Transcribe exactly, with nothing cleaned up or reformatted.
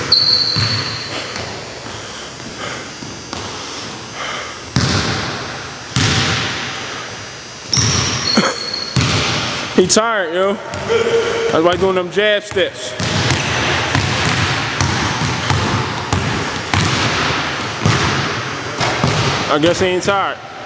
He tired, yo. That's why he's doing them jab steps. I guess he ain't tired.